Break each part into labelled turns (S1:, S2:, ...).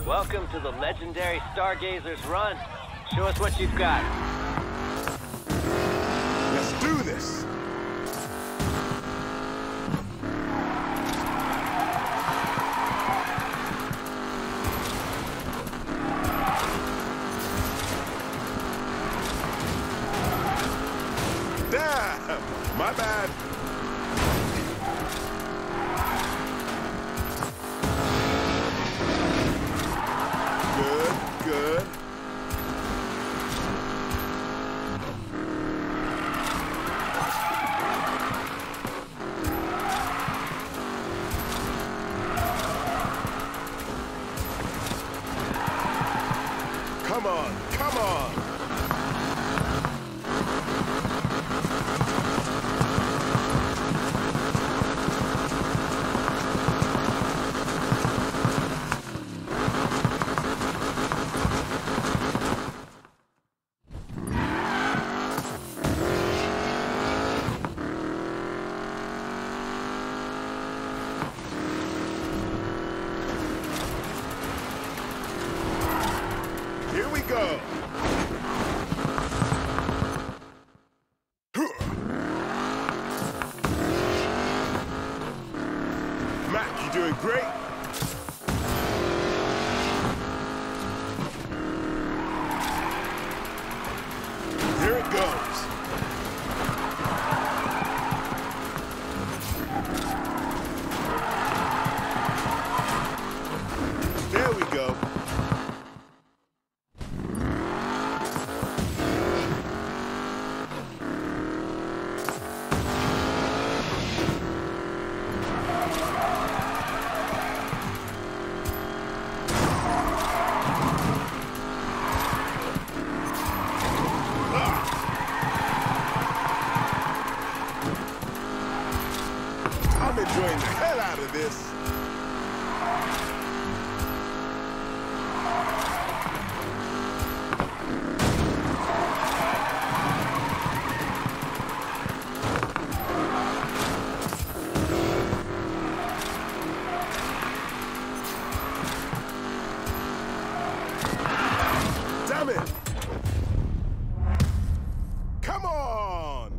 S1: Welcome to the legendary Stargazer's Run. Show us what you've got.
S2: Let's do this! Damn! My bad. Good. Come on. Here we go. Mac, you're doing great. Here it goes. There we go. I'm enjoying the hell out of this. Damn it! Come on!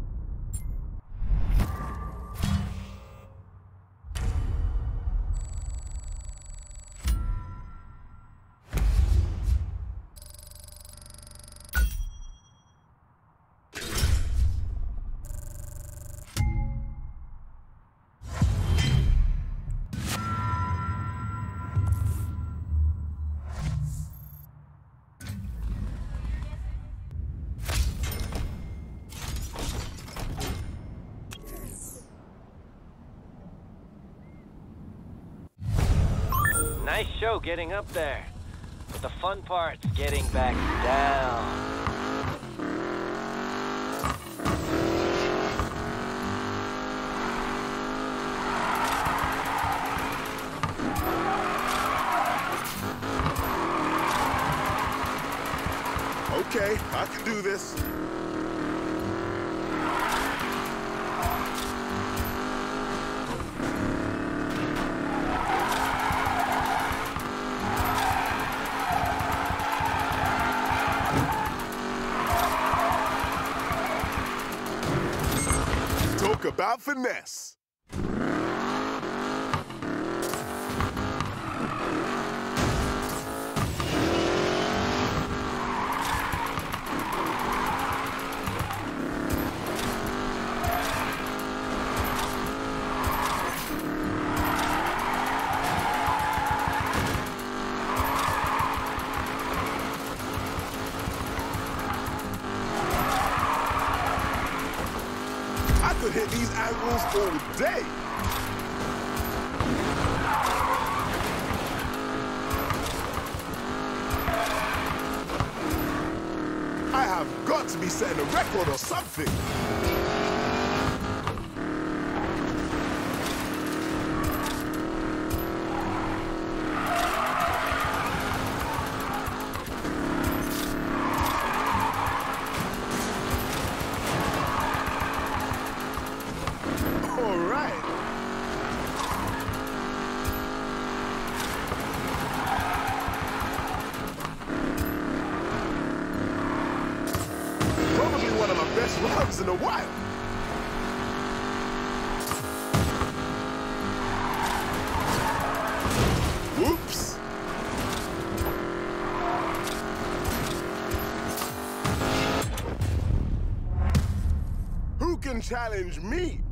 S1: Nice show getting up there. But the fun part's getting back down.
S2: Okay, I can do this. Talk about finesse. I could hit these angles all day. I have got to be setting a record or something. All right. once in a while. Whoops. Who can challenge me?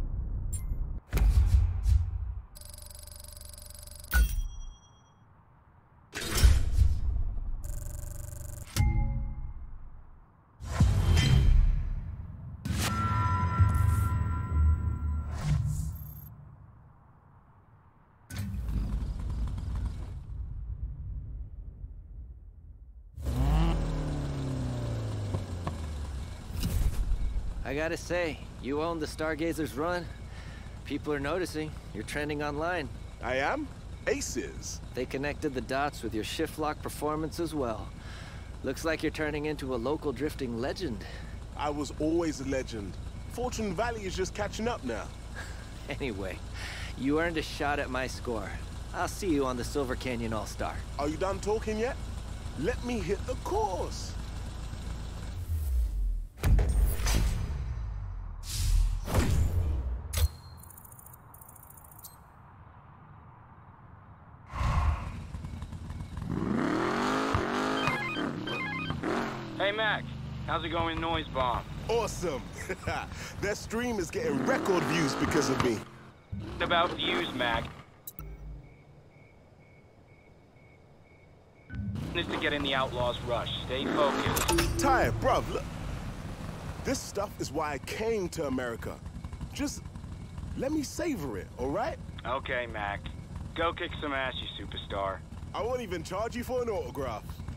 S1: I gotta say, you own the Stargazer's run. People are noticing. You're trending online.
S2: I am? Aces.
S1: They connected the dots with your shift lock performance as well. Looks like you're turning into a local drifting legend.
S2: I was always a legend. Fortune Valley is just catching up now.
S1: Anyway, you earned a shot at my score. I'll see you on the Silver Canyon All-Star.
S2: Are you done talking yet? Let me hit the course.
S3: Hey, Mac. How's it going, Noise Bomb?
S2: Awesome. Their stream is getting record views because of me.
S3: About views, Mac. Is to get in the Outlaws rush. Stay focused.
S2: Ty, bruv, look. This stuff is why I came to America. Just let me savor it, all right?
S3: Okay, Mac. Go kick some ass, you superstar.
S2: I won't even charge you for an autograph.